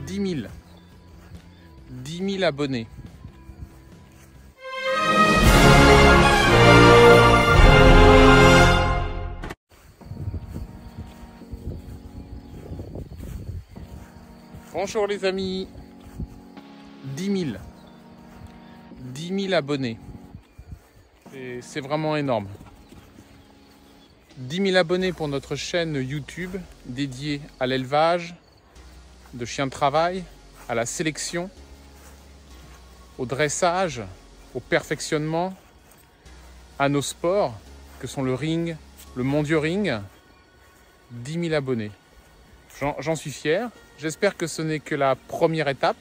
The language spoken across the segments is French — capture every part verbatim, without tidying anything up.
dix mille. dix mille abonnés. Bonjour les amis. dix mille. dix mille abonnés. C'est vraiment énorme. dix mille abonnés pour notre chaîne YouTube dédiée à l'élevage de chiens de travail, à la sélection, au dressage, au perfectionnement, à nos sports que sont le ring, le mondio ring. dix mille abonnés. J'en suis fier. J'espère que ce n'est que la première étape.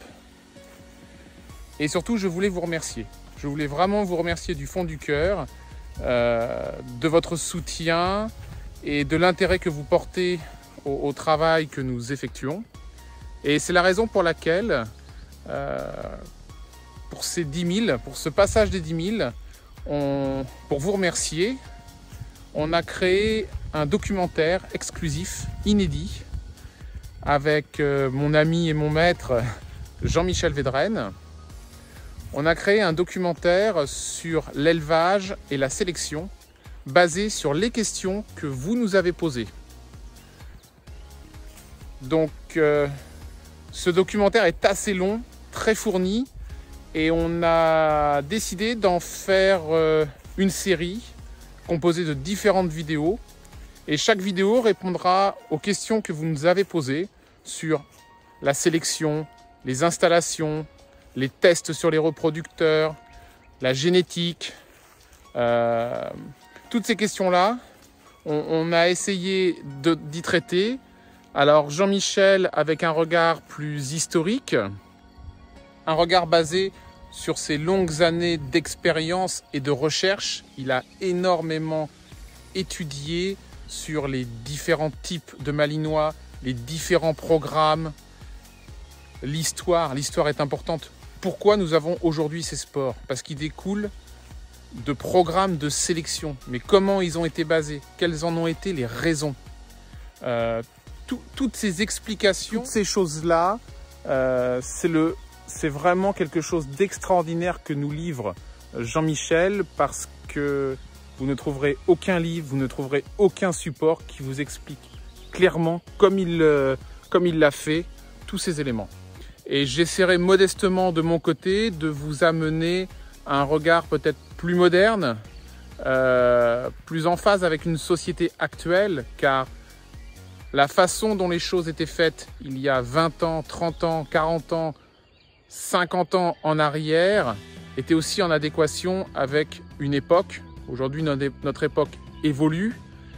Et surtout, je voulais vous remercier. Je voulais vraiment vous remercier du fond du cœur euh, de votre soutien et de l'intérêt que vous portez au, au travail que nous effectuons. Et c'est la raison pour laquelle, euh, pour ces dix mille, pour ce passage des dix mille, on, pour vous remercier, on a créé un documentaire exclusif, inédit, avec euh, mon ami et mon maître Jean-Michel Védrenne. On a créé un documentaire sur l'élevage et la sélection, basé sur les questions que vous nous avez posées. Donc, euh, ce documentaire est assez long, très fourni, et on a décidé d'en faire euh, une série composée de différentes vidéos. Et chaque vidéo répondra aux questions que vous nous avez posées sur la sélection, les installations, les tests sur les reproducteurs, la génétique. Euh, toutes ces questions-là, on, on a essayé d'y traiter. Alors Jean-Michel avec un regard plus historique, un regard basé sur ses longues années d'expérience et de recherche. Il a énormément étudié sur les différents types de malinois, les différents programmes, l'histoire. L'histoire est importante. Pourquoi nous avons aujourd'hui ces sports? Parce qu'ils découlent de programmes de sélection. Mais comment ils ont été basés? Quelles en ont été les raisons? euh, tout, Toutes ces explications, toutes ces choses-là, euh, c'est vraiment quelque chose d'extraordinaire que nous livre Jean-Michel, parce que vous ne trouverez aucun livre, vous ne trouverez aucun support qui vous explique clairement, comme il euh, comme il l'a fait, tous ces éléments. Et j'essaierai modestement de mon côté de vous amener un regard peut-être plus moderne, euh, plus en phase avec une société actuelle, car la façon dont les choses étaient faites il y a vingt ans, trente ans, quarante ans, cinquante ans en arrière était aussi en adéquation avec une époque. Aujourd'hui, notre époque évolue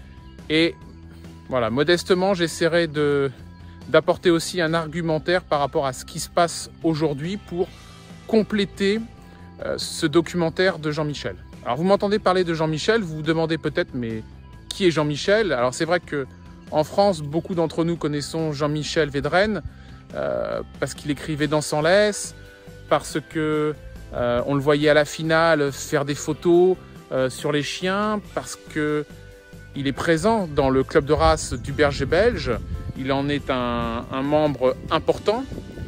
et voilà, modestement, j'essaierai de d'apporter aussi un argumentaire par rapport à ce qui se passe aujourd'hui pour compléter euh, ce documentaire de Jean-Michel. Alors, vous m'entendez parler de Jean-Michel, vous vous demandez peut-être, mais qui est Jean-Michel? Alors, c'est vrai que en France, beaucoup d'entre nous connaissons Jean-Michel Védrenne euh, parce qu'il écrivait dans Sans Laisse, parce que euh, on le voyait à la finale faire des photos Euh, sur les chiens, parce que il est présent dans le club de race du berger belge. Il en est un, un membre important.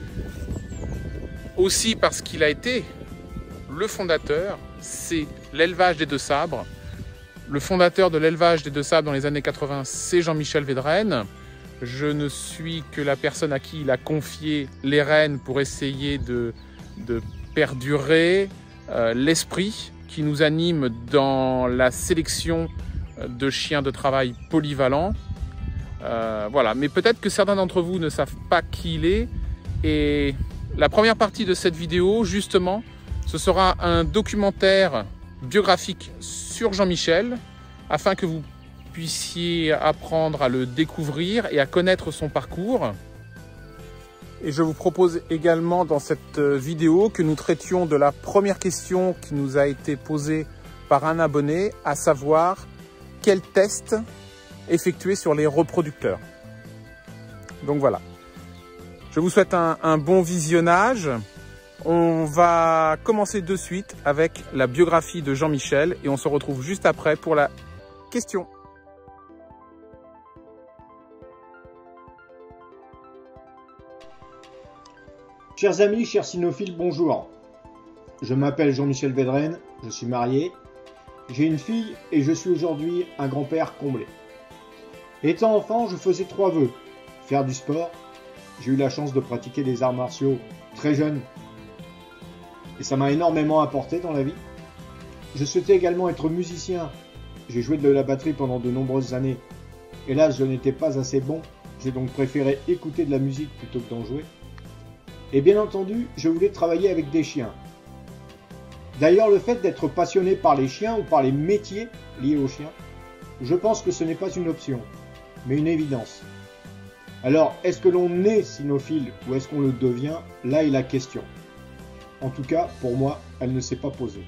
Aussi parce qu'il a été le fondateur, c'est l'élevage des Deux Sabres. Le fondateur de l'élevage des Deux Sabres dans les années quatre-vingt, c'est Jean-Michel Védrenne. Je ne suis que la personne à qui il a confié les rênes pour essayer de, de perdurer euh, l'esprit qui nous anime dans la sélection de chiens de travail polyvalents. Euh, voilà, mais peut-être que certains d'entre vous ne savent pas qui il est. Et la première partie de cette vidéo, justement, ce sera un documentaire biographique sur Jean-Michel, afin que vous puissiez apprendre à le découvrir et à connaître son parcours. Et je vous propose également dans cette vidéo que nous traitions de la première question qui nous a été posée par un abonné, à savoir quel test effectuer sur les reproducteurs. Donc voilà. Je vous souhaite un, un bon visionnage. On va commencer de suite avec la biographie de Jean-Michel et on se retrouve juste après pour la question. Chers amis, chers cynophiles, bonjour. Je m'appelle Jean-Michel Védrenne, je suis marié, j'ai une fille et je suis aujourd'hui un grand-père comblé. Étant enfant, je faisais trois vœux. Faire du sport, j'ai eu la chance de pratiquer des arts martiaux très jeune et ça m'a énormément apporté dans la vie. Je souhaitais également être musicien, j'ai joué de la batterie pendant de nombreuses années. Hélas, je n'étais pas assez bon, j'ai donc préféré écouter de la musique plutôt que d'en jouer. Et bien entendu, je voulais travailler avec des chiens. D'ailleurs, le fait d'être passionné par les chiens ou par les métiers liés aux chiens, je pense que ce n'est pas une option, mais une évidence. Alors, est-ce que l'on est cynophile ou est-ce qu'on le devient? Là est la question. En tout cas, pour moi, elle ne s'est pas posée.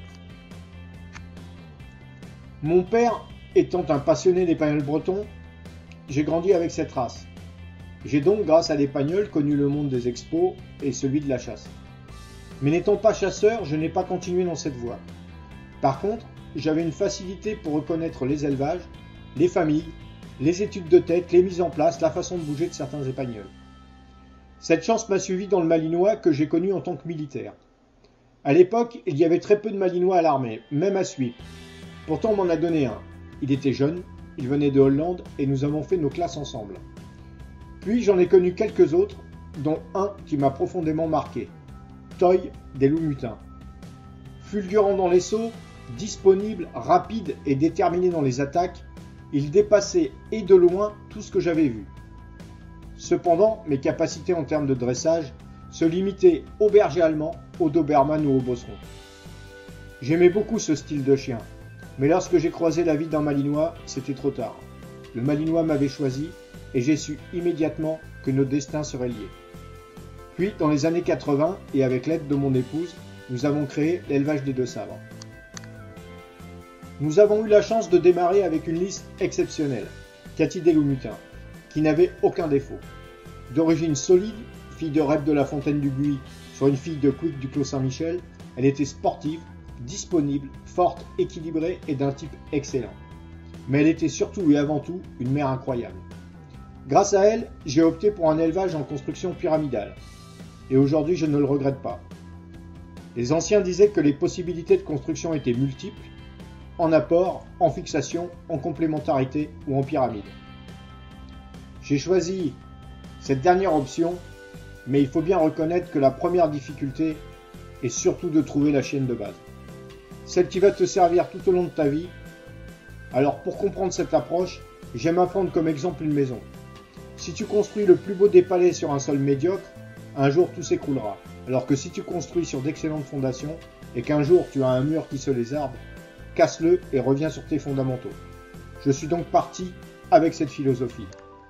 Mon père étant un passionné d'épagnols bretons, j'ai grandi avec cette race. J'ai donc, grâce à l'épagneul, connu le monde des expos et celui de la chasse. Mais n'étant pas chasseur, je n'ai pas continué dans cette voie. Par contre, j'avais une facilité pour reconnaître les élevages, les familles, les études de tête, les mises en place, la façon de bouger de certains épagnols. Cette chance m'a suivi dans le Malinois que j'ai connu en tant que militaire. À l'époque, il y avait très peu de Malinois à l'armée, même à Suip. Pourtant, on m'en a donné un. Il était jeune, il venait de Hollande et nous avons fait nos classes ensemble. Puis j'en ai connu quelques autres, dont un qui m'a profondément marqué. Toy des loups mutins. Fulgurant dans les sauts, disponible, rapide et déterminé dans les attaques, il dépassait et de loin tout ce que j'avais vu. Cependant, mes capacités en termes de dressage se limitaient au berger allemand, au doberman ou au bosseron. J'aimais beaucoup ce style de chien, mais lorsque j'ai croisé la vie d'un malinois, c'était trop tard. Le malinois m'avait choisi et j'ai su immédiatement que nos destins seraient liés. Puis, dans les années quatre-vingts, et avec l'aide de mon épouse, nous avons créé l'élevage des Deux Sabres. Nous avons eu la chance de démarrer avec une liste exceptionnelle, Cathy des Loups Mutins, qui n'avait aucun défaut. D'origine solide, fille de Rep de la Fontaine du Buis, soit une fille de Quick du Clos Saint-Michel, elle était sportive, disponible, forte, équilibrée et d'un type excellent. Mais elle était surtout et avant tout une mère incroyable. Grâce à elle, j'ai opté pour un élevage en construction pyramidale. Et aujourd'hui, je ne le regrette pas. Les anciens disaient que les possibilités de construction étaient multiples, en apport, en fixation, en complémentarité ou en pyramide. J'ai choisi cette dernière option, mais il faut bien reconnaître que la première difficulté est surtout de trouver la chienne de base. Celle qui va te servir tout au long de ta vie. Alors pour comprendre cette approche, j'aime prendre comme exemple une maison. Si tu construis le plus beau des palais sur un sol médiocre, un jour tout s'écroulera. Alors que si tu construis sur d'excellentes fondations et qu'un jour tu as un mur qui se lézarde, casse-le et reviens sur tes fondamentaux. Je suis donc parti avec cette philosophie.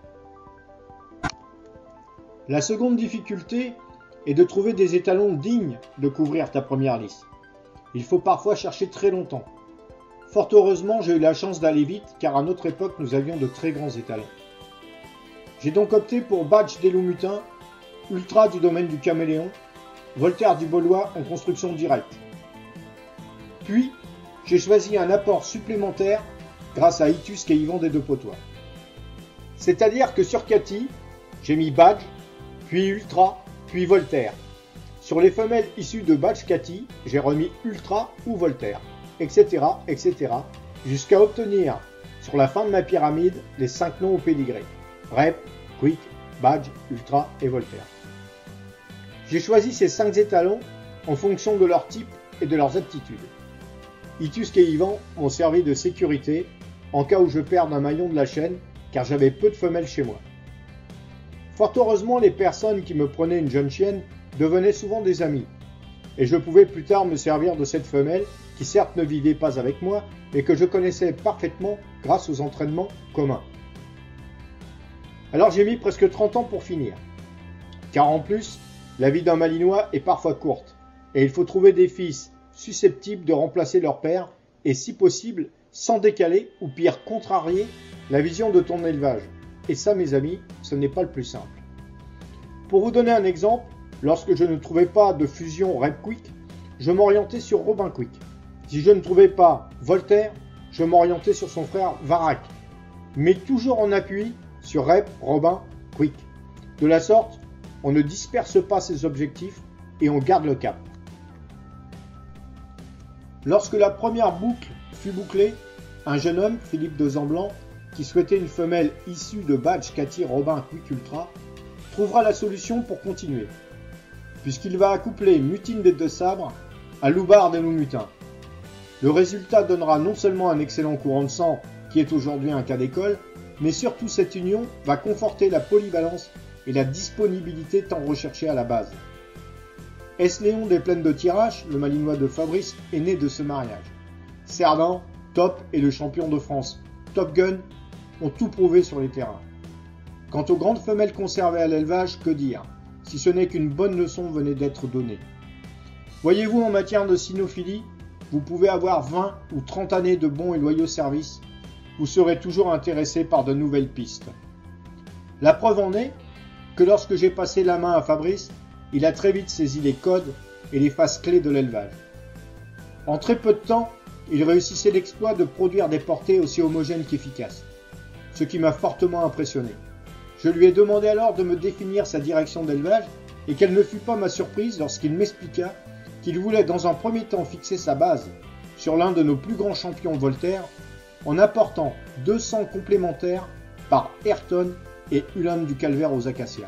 La seconde difficulté est de trouver des étalons dignes de couvrir ta première liste. Il faut parfois chercher très longtemps. Fort heureusement, j'ai eu la chance d'aller vite car à notre époque nous avions de très grands étalons. J'ai donc opté pour Badge des Loups Mutins, Ultra du domaine du Caméléon, Voltaire du Baulois en construction directe. Puis, j'ai choisi un apport supplémentaire grâce à Itusque et Yvan des Deux Potois. C'est-à-dire que sur Cathy, j'ai mis Badge, puis Ultra, puis Voltaire. Sur les femelles issues de Badge Cathy, j'ai remis Ultra ou Voltaire, et cetera, et cetera, jusqu'à obtenir, sur la fin de ma pyramide, les cinq noms au pédigré. Rep, Quick, Badge, Ultra et Voltaire. J'ai choisi ces cinq étalons en fonction de leur type et de leurs aptitudes. Itusque et Yvan m'ont servi de sécurité en cas où je perde un maillon de la chaîne car j'avais peu de femelles chez moi. Fort heureusement, les personnes qui me prenaient une jeune chienne devenaient souvent des amis et je pouvais plus tard me servir de cette femelle qui certes ne vivait pas avec moi mais que je connaissais parfaitement grâce aux entraînements communs. Alors j'ai mis presque trente ans pour finir. Car en plus, la vie d'un malinois est parfois courte, et il faut trouver des fils susceptibles de remplacer leur père, et si possible, sans décaler, ou pire, contrarier la vision de ton élevage. Et ça, mes amis, ce n'est pas le plus simple. Pour vous donner un exemple, lorsque je ne trouvais pas de fusion Rep Quick, je m'orientais sur Robin Quick. Si je ne trouvais pas Voltaire, je m'orientais sur son frère Varac, mais toujours en appui sur Rep, Robin, Quick. De la sorte, on ne disperse pas ses objectifs et on garde le cap. Lorsque la première boucle fut bouclée, un jeune homme, Philippe de Zamblan, qui souhaitait une femelle issue de Badge Cathy Robin Quick Ultra, trouvera la solution pour continuer, puisqu'il va accoupler Mutine des Deux Sabres à Loubard des Loups Mutins. Le résultat donnera non seulement un excellent courant de sang, qui est aujourd'hui un cas d'école, mais surtout cette union va conforter la polyvalence et la disponibilité tant recherchée à la base. S. Léon des Plaines de Tirage, le malinois de Fabrice, est né de ce mariage. Cerdan, Top et le champion de France, Top Gun, ont tout prouvé sur les terrains. Quant aux grandes femelles conservées à l'élevage, que dire, si ce n'est qu'une bonne leçon venait d'être donnée. Voyez-vous, en matière de cynophilie, vous pouvez avoir vingt ou trente années de bons et loyaux services, vous serez toujours intéressé par de nouvelles pistes. La preuve en est que lorsque j'ai passé la main à Fabrice, il a très vite saisi les codes et les phases clés de l'élevage. En très peu de temps, il réussissait l'exploit de produire des portées aussi homogènes qu'efficaces, ce qui m'a fortement impressionné. Je lui ai demandé alors de me définir sa direction d'élevage et quelle ne fut pas ma surprise lorsqu'il m'expliqua qu'il voulait dans un premier temps fixer sa base sur l'un de nos plus grands champions Voltaire en apportant deux cents complémentaires par Ayrton et Hulin du Calvaire aux Acacias.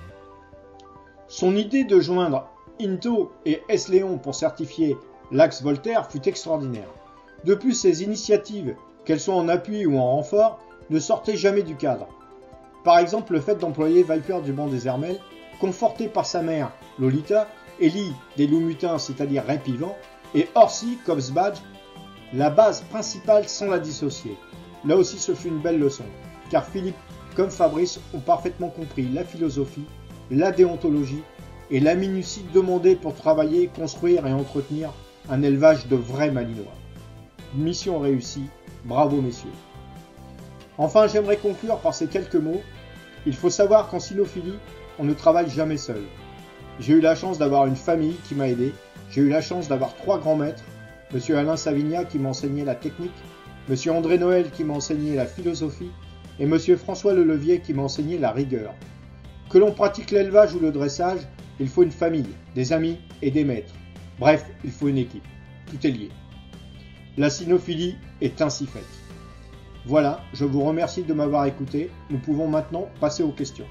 Son idée de joindre Into et S. Léon pour certifier l'axe Voltaire fut extraordinaire. De plus, ces initiatives, qu'elles soient en appui ou en renfort, ne sortaient jamais du cadre. Par exemple, le fait d'employer Viper du banc des Hermels, conforté par sa mère, Lolita, Ellie des Loups Mutins, c'est-à-dire Répivant, et Orsi, Cobbs Badge, la base principale sans la dissocier. Là aussi, ce fut une belle leçon, car Philippe, comme Fabrice, ont parfaitement compris la philosophie, la déontologie et la minutie demandée pour travailler, construire et entretenir un élevage de vrais malinois. Mission réussie, bravo messieurs. Enfin, j'aimerais conclure par ces quelques mots. Il faut savoir qu'en cynophilie, on ne travaille jamais seul. J'ai eu la chance d'avoir une famille qui m'a aidé, j'ai eu la chance d'avoir trois grands maîtres, Monsieur Alain Savignac qui m'a enseigné la technique, Monsieur André Noël qui m'a enseigné la philosophie, et Monsieur François Lelevier qui m'a enseigné la rigueur. Que l'on pratique l'élevage ou le dressage, il faut une famille, des amis et des maîtres. Bref, il faut une équipe. Tout est lié. La cynophilie est ainsi faite. Voilà, je vous remercie de m'avoir écouté. Nous pouvons maintenant passer aux questions.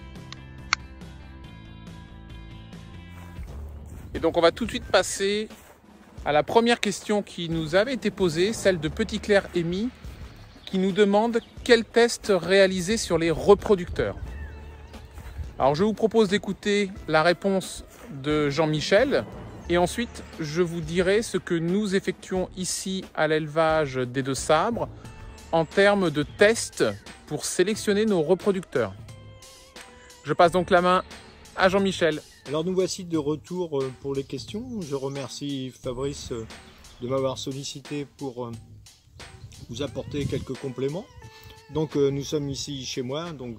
Et donc on va tout de suite passer à la première question qui nous avait été posée, celle de Petit Clair Amy, qui nous demande quel test réaliser sur les reproducteurs. Alors je vous propose d'écouter la réponse de Jean-Michel et ensuite je vous dirai ce que nous effectuons ici à l'élevage des Deux Sabres en termes de tests pour sélectionner nos reproducteurs. Je passe donc la main à Jean-Michel. Alors nous voici de retour pour les questions. Je remercie Fabrice de m'avoir sollicité pour vous apporter quelques compléments. Donc nous sommes ici chez moi, donc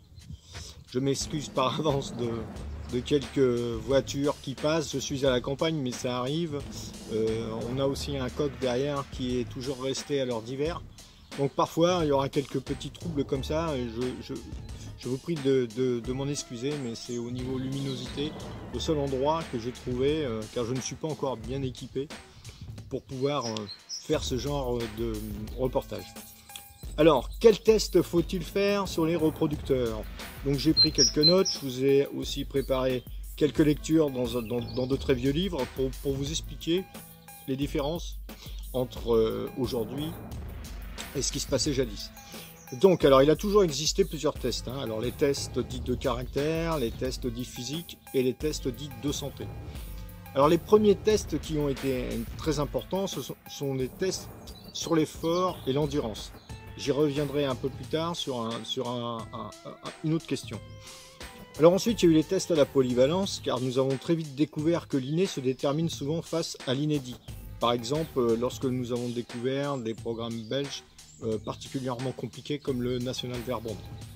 je m'excuse par avance de, de quelques voitures qui passent. Je suis à la campagne mais ça arrive. Euh, on a aussi un coq derrière qui est toujours resté à l'heure d'hiver. Donc parfois il y aura quelques petits troubles comme ça. Et je, je, je vous prie de, de, de m'en excuser, mais c'est au niveau luminosité, le seul endroit que j'ai trouvé, euh, car je ne suis pas encore bien équipé pour pouvoir euh, faire ce genre de reportage. Alors, quel test faut-il faire sur les reproducteurs? Donc j'ai pris quelques notes, je vous ai aussi préparé quelques lectures dans, dans, dans de très vieux livres pour, pour vous expliquer les différences entre euh, aujourd'hui et ce qui se passait jadis. Donc, alors il a toujours existé plusieurs tests, hein. Alors les tests dits de caractère, les tests dits physiques et les tests dits de santé. Alors les premiers tests qui ont été très importants, ce sont, sont les tests sur l'effort et l'endurance. J'y reviendrai un peu plus tard sur, un, sur un, un, un, une autre question. Alors ensuite, il y a eu les tests à la polyvalence, car nous avons très vite découvert que l'inné se détermine souvent face à l'inédit. Par exemple, lorsque nous avons découvert des programmes belges euh, particulièrement compliqués comme le National Verbond.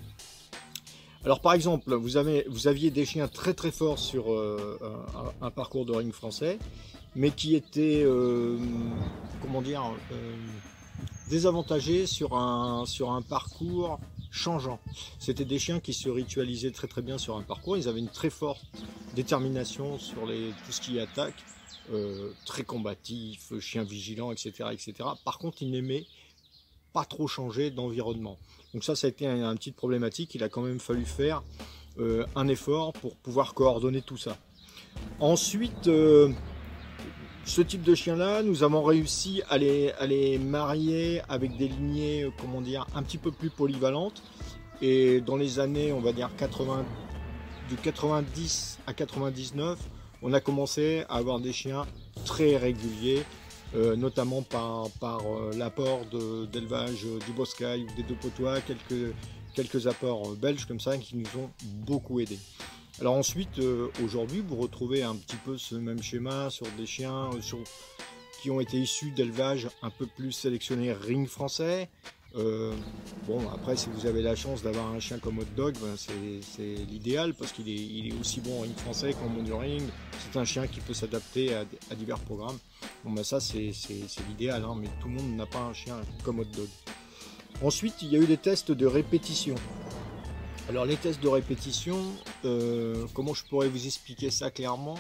Alors par exemple, vous, avez, vous aviez des chiens très très forts sur euh, un, un parcours de ring français, mais qui étaient, euh, comment dire, euh, désavantagés sur un, sur un parcours changeants. C'était des chiens qui se ritualisaient très très bien sur un parcours. Ils avaient une très forte détermination sur les, tout ce qui est attaque, euh, très combatif, chien vigilant, et cetera, et cetera. Par contre, ils n'aimaient pas trop changer d'environnement. Donc ça, ça a été une un petite problématique. Il a quand même fallu faire euh, un effort pour pouvoir coordonner tout ça. Ensuite, euh, ce type de chien-là, nous avons réussi à les, à les marier avec des lignées, comment dire, un petit peu plus polyvalentes. Et dans les années, on va dire quatre-vingts, de quatre-vingt-dix à quatre-vingt-dix-neuf, on a commencé à avoir des chiens très réguliers, euh, notamment par, par euh, l'apport d'élevage de, du Boscaï ou des Deux Potois, quelques, quelques apports belges comme ça qui nous ont beaucoup aidés. Alors ensuite, euh, aujourd'hui, vous retrouvez un petit peu ce même schéma sur des chiens euh, sur, qui ont été issus d'élevage un peu plus sélectionnés ring français. Euh, bon, après, si vous avez la chance d'avoir un chien comme Hot Dog, ben c'est l'idéal parce qu'il est, il est aussi bon en ring français qu'en monitoring. C'est un chien qui peut s'adapter à, à divers programmes. Bon, ben ça, c'est l'idéal, hein, mais tout le monde n'a pas un chien comme Hot Dog. Ensuite, il y a eu des tests de répétition. Alors les tests de répétition, euh, comment je pourrais vous expliquer ça clairement?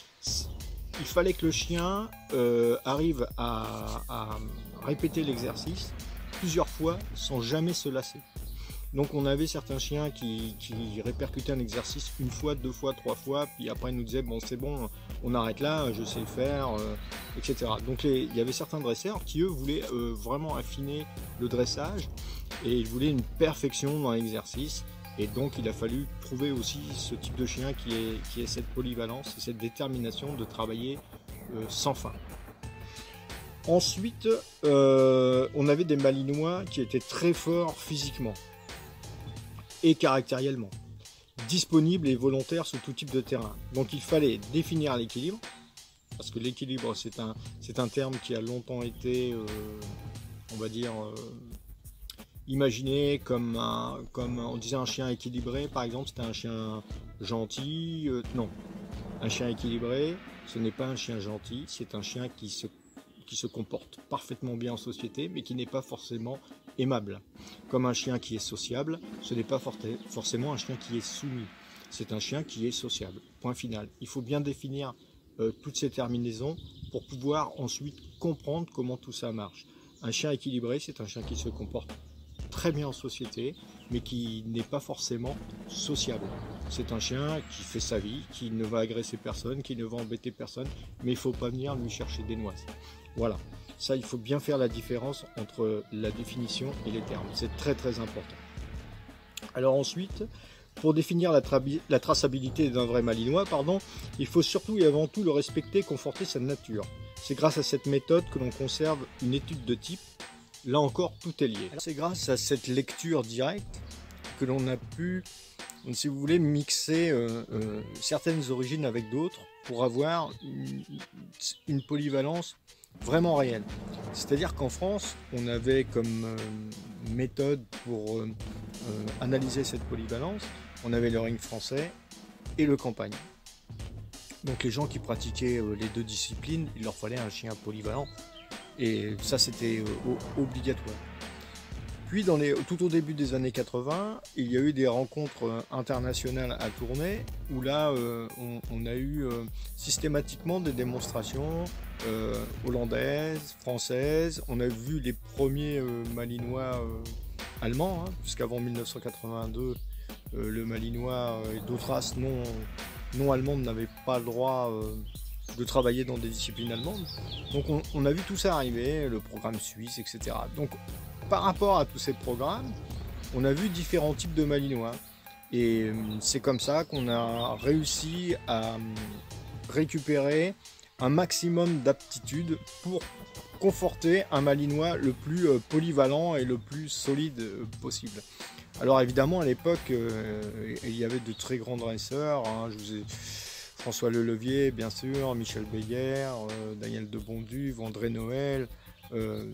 Il fallait que le chien euh, arrive à, à répéter l'exercice plusieurs fois sans jamais se lasser. Donc on avait certains chiens qui, qui répercutaient un exercice une fois, deux fois, trois fois, puis après ils nous disaient bon c'est bon, on arrête là, je sais le faire, euh, et cetera. Donc les, il y avait certains dresseurs qui eux voulaient euh, vraiment affiner le dressage et ils voulaient une perfection dans l'exercice. Et donc il a fallu trouver aussi ce type de chien qui est, qui est cette polyvalence et cette détermination de travailler euh, sans fin. Ensuite, euh, on avait des Malinois qui étaient très forts physiquement et caractériellement, disponibles et volontaires sur tout type de terrain. Donc il fallait définir l'équilibre, parce que l'équilibre c'est un, c'est un terme qui a longtemps été, euh, on va dire, euh, imaginé comme, un, comme on disait un chien équilibré, par exemple, c'était un chien gentil. Euh, non, un chien équilibré, ce n'est pas un chien gentil, c'est un chien qui se, qui se comporte parfaitement bien en société, mais qui n'est pas forcément aimable. Comme un chien qui est sociable, ce n'est pas for forcément un chien qui est soumis. C'est un chien qui est sociable. Point final. Il faut bien définir euh, toutes ces terminaisons pour pouvoir ensuite comprendre comment tout ça marche. Un chien équilibré, c'est un chien qui se comporte très bien en société, mais qui n'est pas forcément sociable. C'est un chien qui fait sa vie, qui ne va agresser personne, qui ne va embêter personne, mais il ne faut pas venir lui chercher des noises. Voilà, ça il faut bien faire la différence entre la définition et les termes, c'est très très important. Alors ensuite, pour définir la, tra la traçabilité d'un vrai Malinois, pardon, il faut surtout et avant tout le respecter, conforter sa nature. C'est grâce à cette méthode que l'on conserve une étude de type. Là encore, tout est lié. C'est grâce à cette lecture directe que l'on a pu, si vous voulez, mixer euh, euh, certaines origines avec d'autres pour avoir une, une polyvalence vraiment réelle. C'est-à-dire qu'en France, on avait comme euh, méthode pour euh, euh, analyser cette polyvalence, on avait le ring français et le campagne. Donc les gens qui pratiquaient euh, les deux disciplines, il leur fallait un chien polyvalent. Et ça, c'était euh, obligatoire. Puis, dans les, tout au début des années quatre-vingt, il y a eu des rencontres euh, internationales à Tournai, où là, euh, on, on a eu euh, systématiquement des démonstrations euh, hollandaises, françaises. On a vu les premiers euh, Malinois euh, allemands, hein, puisqu'avant mille neuf cent quatre-vingt-deux, euh, le Malinois et d'autres races non, non allemandes n'avaient pas le droit euh, de travailler dans des disciplines allemandes. Donc on, on a vu tout ça arriver, le programme suisse, et cetera. Donc par rapport à tous ces programmes, on a vu différents types de Malinois. Et c'est comme ça qu'on a réussi à récupérer un maximum d'aptitudes pour conforter un Malinois le plus polyvalent et le plus solide possible. Alors évidemment à l'époque, euh, il y avait de très grands dresseurs, hein, je vous ai... François Lelevier, bien sûr, Michel Beyer, euh, Daniel de Bonduve, André Noël. Euh,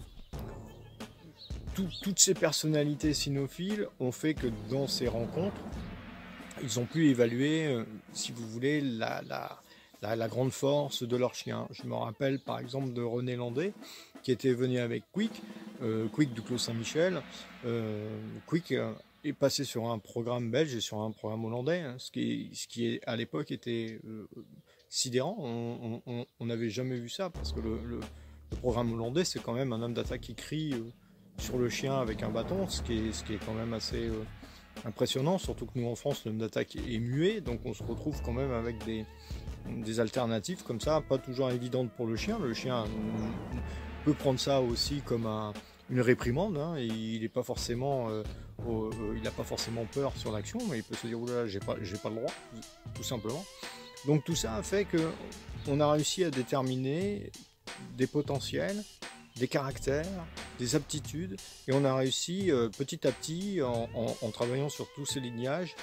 tout, toutes ces personnalités cynophiles ont fait que dans ces rencontres, ils ont pu évaluer, euh, si vous voulez, la, la, la, la grande force de leur chien. Je me rappelle par exemple de René Landais, qui était venu avec Quick, euh, Quick du Clos Saint-Michel. Euh, Quick est passé sur un programme belge et sur un programme hollandais, hein, ce qui, ce qui est, à l'époque était euh, sidérant. On n'avait jamais vu ça, parce que le, le, le programme hollandais, c'est quand même un homme d'attaque qui crie euh, sur le chien avec un bâton, ce qui est, ce qui est quand même assez euh, impressionnant, surtout que nous en France, l'homme d'attaque est muet, donc on se retrouve quand même avec des, des alternatives comme ça, pas toujours évidentes pour le chien. Le chien peut prendre ça aussi comme un, une réprimande, hein, et il n'est pas forcément, euh, euh, il n'a pas forcément peur sur l'action, mais il peut se dire oulala, j'ai pas, j'ai pas le droit, tout simplement. Donc tout ça a fait que on a réussi à déterminer des potentiels, des caractères, des aptitudes, et on a réussi euh, petit à petit, en, en, en travaillant sur tous ces lignages,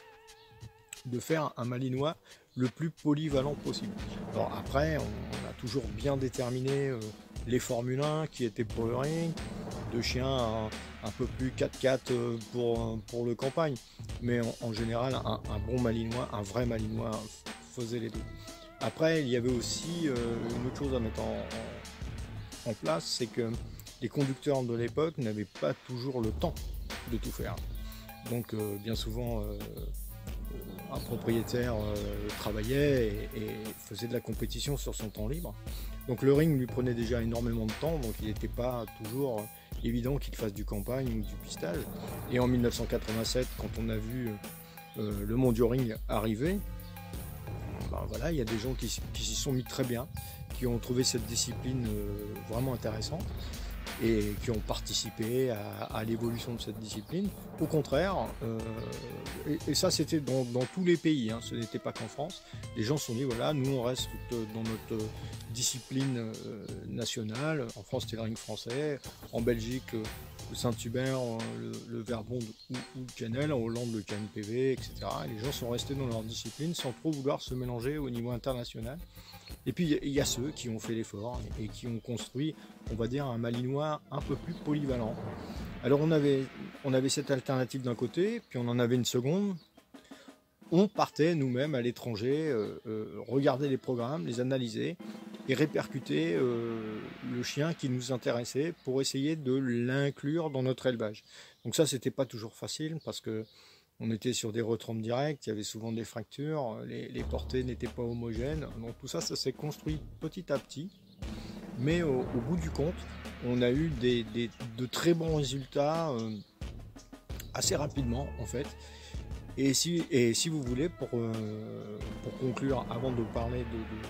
de faire un malinois le plus polyvalent possible. Alors après, on, on a toujours bien déterminé euh, les Formule un qui étaient pour le ring, de chiens un, un peu plus quatre quatre pour, pour le campagne, mais en, en général, un, un bon malinois, un vrai malinois faisait les deux. Après, il y avait aussi euh, une autre chose à mettre en, en, en place, c'est que les conducteurs de l'époque n'avaient pas toujours le temps de tout faire. Donc euh, bien souvent, euh, un propriétaire euh, travaillait et, et faisait de la compétition sur son temps libre. Donc le ring lui prenait déjà énormément de temps, donc il n'était pas toujours évident qu'il fasse du campagne ou du pistage. Et en mille neuf cent quatre-vingt-sept, quand on a vu euh, le monde du ring arriver, ben voilà, il y a des gens qui, qui s'y sont mis très bien, qui ont trouvé cette discipline euh, vraiment intéressante et qui ont participé à, à l'évolution de cette discipline. Au contraire, euh, et, et ça c'était dans, dans tous les pays, hein, ce n'était pas qu'en France, les gens se sont dit voilà, nous on reste dans notre discipline euh, nationale. En France c'était le ring français, en Belgique le Saint-Hubert, le, le Verbond ou, ou le Canel, en Hollande le K N P V, et cetera. Et les gens sont restés dans leur discipline sans trop vouloir se mélanger au niveau international. Et puis il y a ceux qui ont fait l'effort et, et qui ont construit, on va dire, un malinois un peu plus polyvalent. Alors on avait, on avait cette alternative d'un côté, puis on en avait une seconde. On partait nous-mêmes à l'étranger, euh, euh, regarder les programmes, les analyser et répercuter euh, le chien qui nous intéressait pour essayer de l'inclure dans notre élevage. Donc ça, c'était pas toujours facile parce que on était sur des retrompes directs, il y avait souvent des fractures, les, les portées n'étaient pas homogènes. Donc tout ça, ça s'est construit petit à petit. Mais au, au bout du compte, on a eu des, des, de très bons résultats euh, assez rapidement en fait. Et si, et si vous voulez, pour, euh, pour conclure, avant de parler de,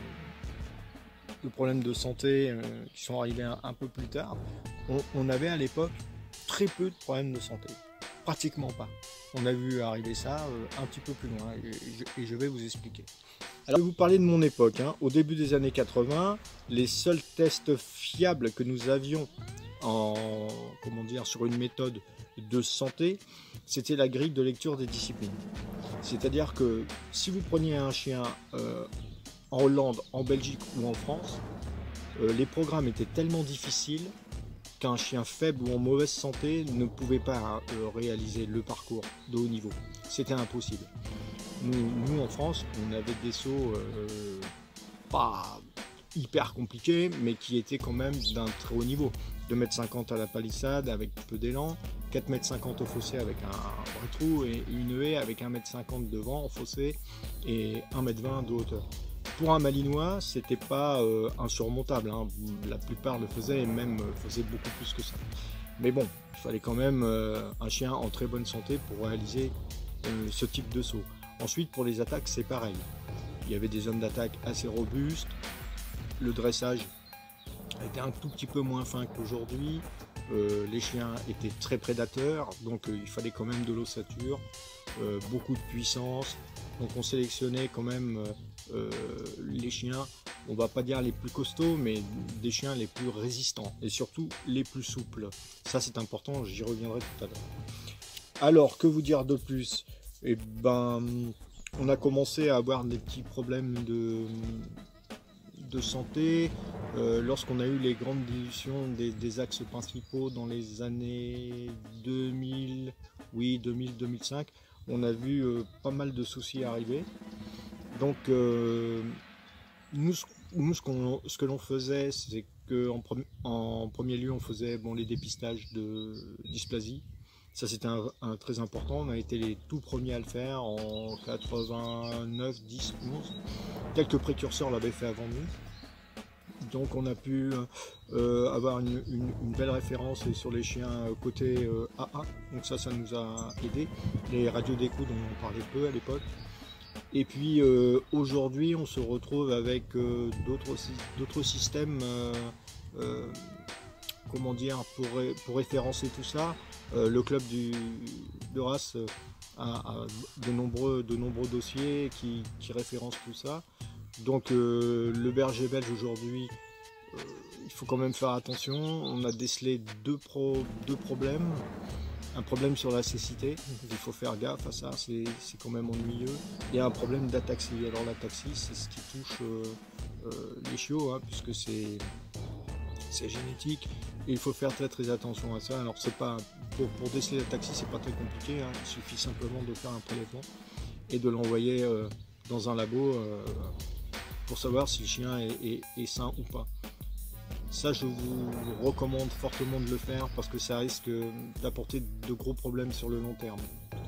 de, de problèmes de santé euh, qui sont arrivés un, un peu plus tard, on, on avait à l'époque très peu de problèmes de santé. Pratiquement pas. On a vu arriver ça euh, un petit peu plus loin et je, et je vais vous expliquer. Alors, je vais vous parler de mon époque. Hein. Au début des années quatre-vingts, les seuls tests fiables que nous avions en, comment dire, sur une méthode de santé, c'était la grille de lecture des disciplines. C'est-à-dire que si vous preniez un chien euh, en Hollande, en Belgique ou en France, euh, les programmes étaient tellement difficiles qu'un chien faible ou en mauvaise santé ne pouvait pas euh, réaliser le parcours de haut niveau. C'était impossible. Nous, nous en France, on avait des sauts euh, pas hyper compliqués, mais qui étaient quand même d'un très haut niveau. deux mètres cinquante à la palissade avec peu d'élan, quatre mètres cinquante au fossé avec un vrai trou et une haie avec un mètre cinquante devant au fossé et un mètre vingt de hauteur. Pour un malinois, c'était pas euh, insurmontable, hein. La plupart le faisaient et même euh, faisaient beaucoup plus que ça. Mais bon, il fallait quand même euh, un chien en très bonne santé pour réaliser euh, ce type de saut. Ensuite, pour les attaques, c'est pareil. Il y avait des zones d'attaque assez robustes, le dressage était un tout petit peu moins fin qu'aujourd'hui, euh, les chiens étaient très prédateurs, donc euh, il fallait quand même de l'ossature, euh, beaucoup de puissance, donc on sélectionnait quand même euh, les chiens, on va pas dire les plus costauds, mais des chiens les plus résistants et surtout les plus souples. Ça c'est important, j'y reviendrai tout à l'heure. Alors, que vous dire de plus? Eh ben, on a commencé à avoir des petits problèmes de... de santé euh, lorsqu'on a eu les grandes dilutions des, des axes principaux dans les années deux mille, oui deux mille, deux mille cinq, on a vu euh, pas mal de soucis arriver. Donc euh, nous, nous ce, qu'on, ce que l'on faisait, c'est que en, pre- en premier lieu on faisait bon, les dépistages de dysplasie. Ça c'était un, un très important, on a été les tout premiers à le faire en quatre-vingt-neuf, dix, onze. Quelques précurseurs l'avaient fait avant nous. Donc on a pu euh, avoir une, une, une belle référence sur les chiens côté euh, A A. Donc ça, ça nous a aidé. Les radios d'écoute, on en parlait peu à l'époque. Et puis euh, aujourd'hui, on se retrouve avec euh, d'autres d'autres systèmes, euh, euh, comment dire, pour, pour référencer tout ça. Euh, le club du, de race a, a de, nombreux, de nombreux dossiers qui, qui référencent tout ça. Donc euh, le berger belge aujourd'hui, euh, il faut quand même faire attention. On a décelé deux, pro, deux problèmes. Un problème sur la cécité, il faut faire gaffe à ça, c'est quand même ennuyeux. Il y a un problème d'ataxie. Alors l'ataxie, c'est ce qui touche euh, euh, les chiots, hein, puisque c'est génétique. Et il faut faire très très attention à ça. Alors c'est pas pour, pour déceler l'ataxie, c'est pas très compliqué. Hein. Il suffit simplement de faire un prélèvement et de l'envoyer euh, dans un labo euh, pour savoir si le chien est, est, est sain ou pas. Ça, je vous recommande fortement de le faire parce que ça risque d'apporter de gros problèmes sur le long terme.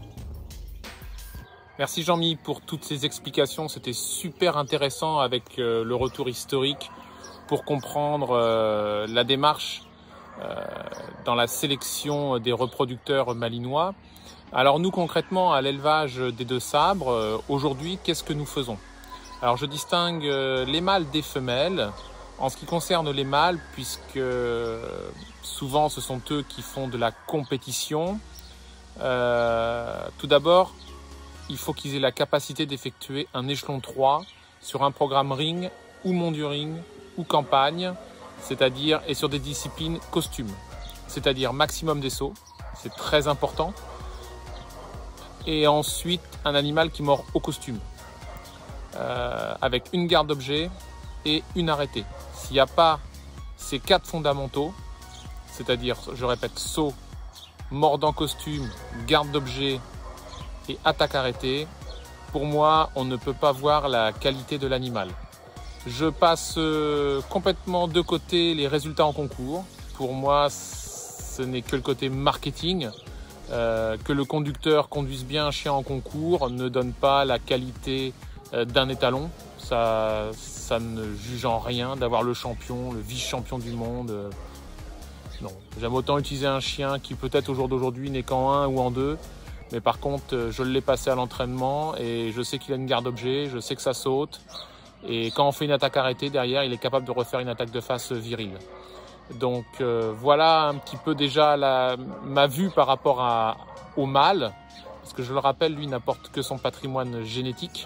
Merci Jean-Mi pour toutes ces explications. C'était super intéressant avec euh, le retour historique pour comprendre euh, la démarche euh, dans la sélection des reproducteurs malinois. Alors nous, concrètement, à l'élevage des Deux Sabres, euh, aujourd'hui, qu'est-ce que nous faisons? Alors je distingue euh, les mâles des femelles. En ce qui concerne les mâles, puisque souvent ce sont eux qui font de la compétition, euh, tout d'abord, il faut qu'ils aient la capacité d'effectuer un échelon trois sur un programme ring ou monduring ou campagne, c'est-à-dire et sur des disciplines costumes, c'est-à-dire maximum des sauts, c'est très important, et ensuite un animal qui mord au costume, euh, avec une garde d'objet et une arrêtée. S'il n'y a pas ces quatre fondamentaux, c'est-à-dire, je répète, saut, mordant costume, garde d'objet et attaque arrêtée, pour moi, on ne peut pas voir la qualité de l'animal. Je passe euh, complètement de côté les résultats en concours. Pour moi, ce n'est que le côté marketing. Euh, que le conducteur conduise bien un chien en concours ne donne pas la qualité euh, d'un étalon. Ça, ça ne juge en rien d'avoir le champion, le vice-champion du monde. Non, j'aime autant utiliser un chien qui peut-être au jour d'aujourd'hui n'est qu'en un ou en deux. Mais par contre, je l'ai passé à l'entraînement et je sais qu'il a une garde objet, je sais que ça saute. Et quand on fait une attaque arrêtée, derrière, il est capable de refaire une attaque de face virile. Donc euh, voilà un petit peu déjà la, ma vue par rapport à, au mâle. Parce que je le rappelle, lui n'apporte que son patrimoine génétique.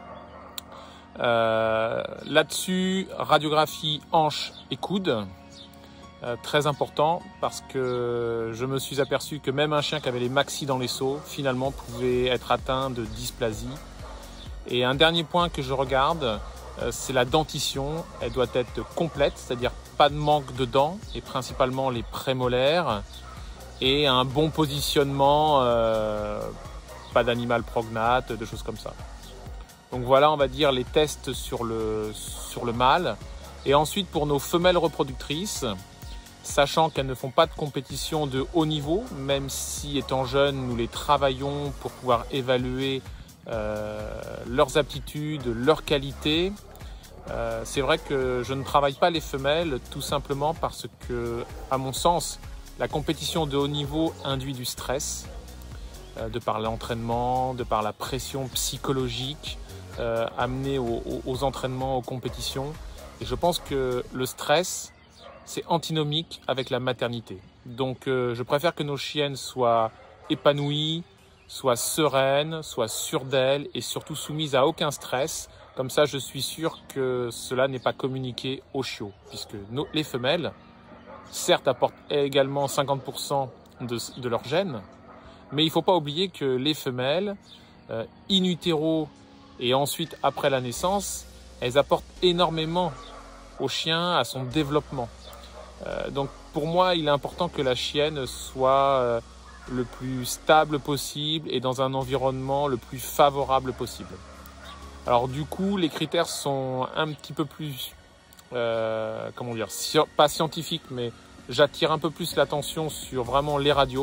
Euh, Là-dessus, radiographie hanche et coude, euh, très important parce que je me suis aperçu que même un chien qui avait les maxis dans les sauts, finalement pouvait être atteint de dysplasie. Et un dernier point que je regarde, euh, c'est la dentition. Elle doit être complète, c'est-à-dire pas de manque de dents, et principalement les prémolaires, et un bon positionnement, euh, pas d'animal prognate, de choses comme ça. Donc voilà, on va dire les tests sur le, sur le mâle. Et ensuite, pour nos femelles reproductrices, sachant qu'elles ne font pas de compétition de haut niveau, même si étant jeunes, nous les travaillons pour pouvoir évaluer euh, leurs aptitudes, leurs qualités. Euh, c'est vrai que je ne travaille pas les femelles tout simplement parce que, à mon sens, la compétition de haut niveau induit du stress, euh, de par l'entraînement, de par la pression psychologique, Euh, amené aux, aux entraînements, aux compétitions. Et je pense que le stress, c'est antinomique avec la maternité. Donc euh, je préfère que nos chiennes soient épanouies, soient sereines, soient sûres d'elles et surtout soumises à aucun stress. Comme ça, je suis sûr que cela n'est pas communiqué aux chiots. Puisque nos, les femelles, certes, apportent également cinquante pour cent de, de leurs gènes, mais il ne faut pas oublier que les femelles, euh, in utero, et ensuite, après la naissance, elles apportent énormément au chien, à son développement. Euh, donc pour moi, il est important que la chienne soit euh, le plus stable possible et dans un environnement le plus favorable possible. Alors du coup, les critères sont un petit peu plus, euh, comment dire, pas scientifiques, mais j'attire un peu plus l'attention sur vraiment les radios.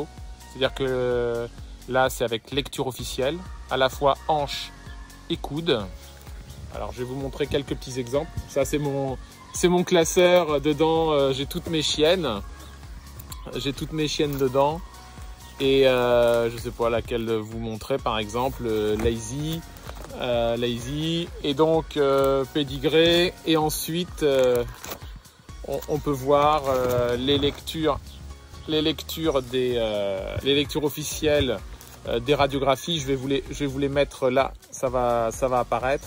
C'est-à-dire que là, c'est avec lecture officielle, à la fois hanche et coude. Alors, je vais vous montrer quelques petits exemples. Ça, c'est mon, c'est mon classeur. Dedans, euh, j'ai toutes mes chiennes. J'ai toutes mes chiennes dedans. Et euh, je ne sais pas laquelle vous montrer, par exemple, euh, Lazy. Euh, Lazy. Et donc, euh, Pédigré. Et ensuite, euh, on, on peut voir euh, les lectures, les lectures, des, euh, les lectures officielles euh, des radiographies. Je vais vous les, je vais vous les mettre là. Ça va, ça va apparaître.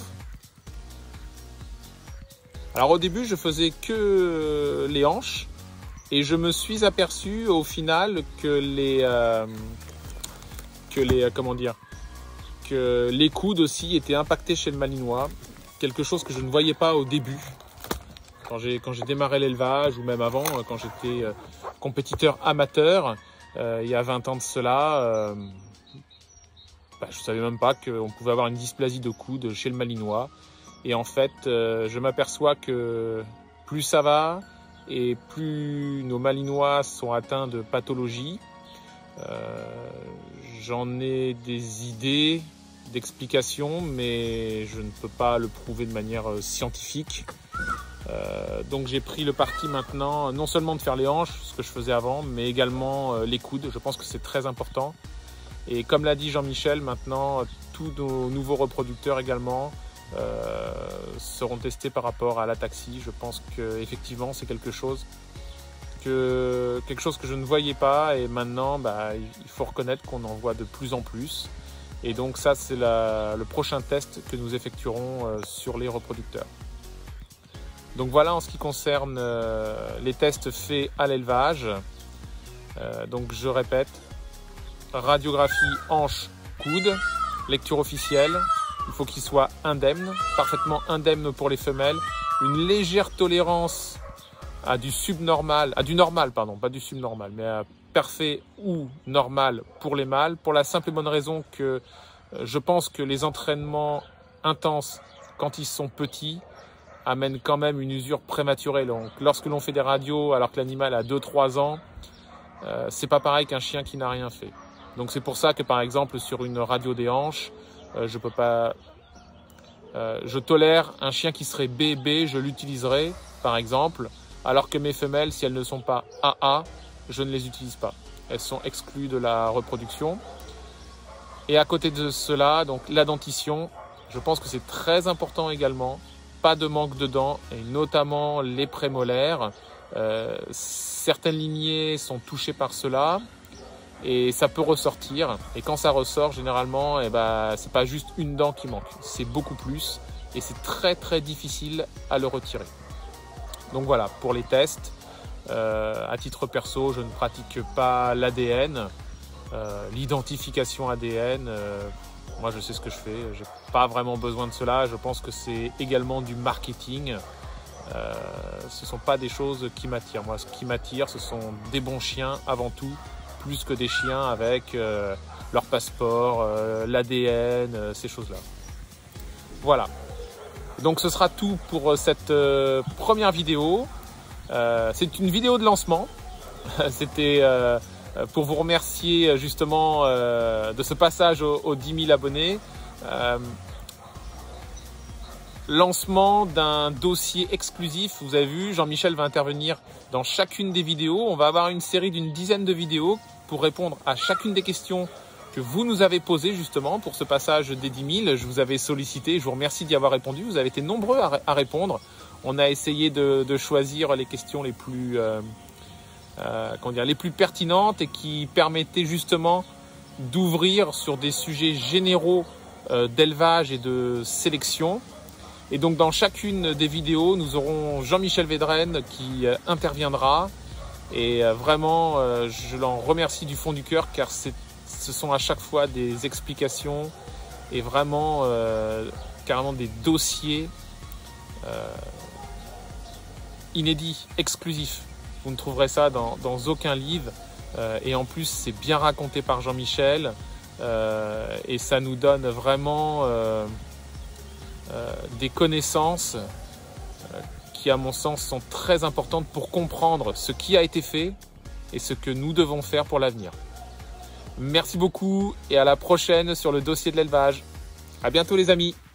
Alors au début, je faisais que les hanches et je me suis aperçu au final que les euh, que les comment dire que les coudes aussi étaient impactés chez le Malinois, quelque chose que je ne voyais pas au début quand j'ai quand j'ai démarré l'élevage ou même avant quand j'étais euh, compétiteur amateur euh, il y a vingt ans de cela. Euh, bah, je savais même pas qu'on pouvait avoir une dysplasie de coude chez le Malinois. Et en fait, euh, je m'aperçois que plus ça va et plus nos Malinois sont atteints de pathologies. Euh, j'en ai des idées d'explications, mais je ne peux pas le prouver de manière scientifique. Euh, donc j'ai pris le parti maintenant, non seulement de faire les hanches, ce que je faisais avant, mais également euh, les coudes. Je pense que c'est très important. Et comme l'a dit Jean-Michel, maintenant, tous nos nouveaux reproducteurs également Euh, seront testés par rapport à l'ataxie. Je pense que effectivement c'est quelque chose que quelque chose que je ne voyais pas et maintenant bah, il faut reconnaître qu'on en voit de plus en plus et donc ça c'est le prochain test que nous effectuerons euh, sur les reproducteurs. Donc voilà en ce qui concerne euh, les tests faits à l'élevage. Euh, donc je répète, radiographie hanche coude, lecture officielle. Il faut qu'il soit indemne, parfaitement indemne pour les femelles, une légère tolérance à du subnormal, à du normal, pardon, pas du subnormal, mais à parfait ou normal pour les mâles, pour la simple et bonne raison que je pense que les entraînements intenses, quand ils sont petits, amènent quand même une usure prématurée. Donc, lorsque l'on fait des radios alors que l'animal a deux trois ans, euh, c'est pas pareil qu'un chien qui n'a rien fait. Donc c'est pour ça que par exemple sur une radio des hanches, Euh, je peux pas. Euh, je tolère un chien qui serait B B, je l'utiliserai par exemple, alors que mes femelles, si elles ne sont pas A A, je ne les utilise pas. Elles sont exclues de la reproduction. Et à côté de cela, donc la dentition, je pense que c'est très important également. Pas de manque de dents, et notamment les prémolaires. Euh, certaines lignées sont touchées par cela. Et ça peut ressortir. Et quand ça ressort, généralement, eh ben, c'est pas juste une dent qui manque. C'est beaucoup plus. Et c'est très très difficile à le retirer. Donc voilà, pour les tests. Euh, à titre perso, je ne pratique pas l'A D N. Euh, L'identification A D N, euh, moi je sais ce que je fais. J'ai pas vraiment besoin de cela. Je pense que c'est également du marketing. Euh, ce sont pas des choses qui m'attirent. Moi, ce qui m'attire, ce sont des bons chiens avant tout, plus que des chiens avec euh, leur passeport, euh, l'A D N, euh, ces choses-là. Voilà. Donc ce sera tout pour cette euh, première vidéo. Euh, c'est une vidéo de lancement. C'était euh, pour vous remercier justement euh, de ce passage aux, aux dix mille abonnés. Euh, lancement d'un dossier exclusif. Vous avez vu, Jean-Michel va intervenir dans chacune des vidéos. On va avoir une série d'une dizaine de vidéos pour répondre à chacune des questions que vous nous avez posées justement pour ce passage des dix mille. Je vous avais sollicité, je vous remercie d'y avoir répondu. Vous avez été nombreux à, à répondre. On a essayé de, de choisir les questions les plus, euh, euh, comment dire, les plus pertinentes et qui permettaient justement d'ouvrir sur des sujets généraux euh, d'élevage et de sélection. Et donc dans chacune des vidéos, nous aurons Jean-Michel Védrenne qui euh, interviendra. Et euh, vraiment, euh, je l'en remercie du fond du cœur car c'est, ce sont à chaque fois des explications et vraiment euh, carrément des dossiers euh, inédits, exclusifs. Vous ne trouverez ça dans, dans aucun livre. Euh, et en plus, c'est bien raconté par Jean-Michel. Euh, et ça nous donne vraiment... Euh, Euh, des connaissances euh, qui à mon sens sont très importantes pour comprendre ce qui a été fait et ce que nous devons faire pour l'avenir. Merci beaucoup et à la prochaine sur le dossier de l'élevage. À bientôt les amis.